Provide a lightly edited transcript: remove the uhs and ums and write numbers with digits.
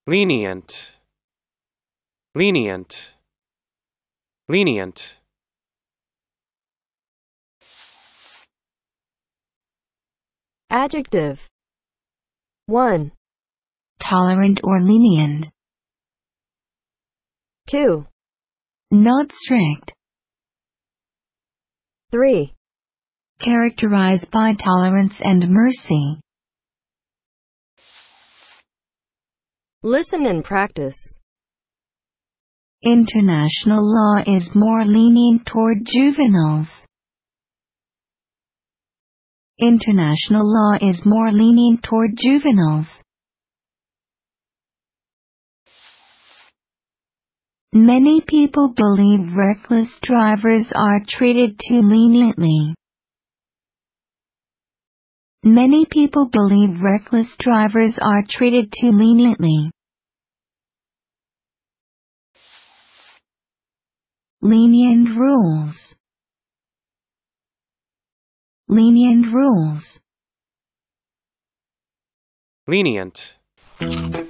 lenient, lenient, lenient. Adjective. 1, tolerant or lenient, 2, not strict, 3. characterized by tolerance and mercy. Listen and practice. International law is more lenient toward juveniles. International law is more lenient toward juveniles. Many people believe reckless drivers are treated too leniently. Many people believe reckless drivers are treated too leniently. Lenient rules. Lenient rules. Lenient.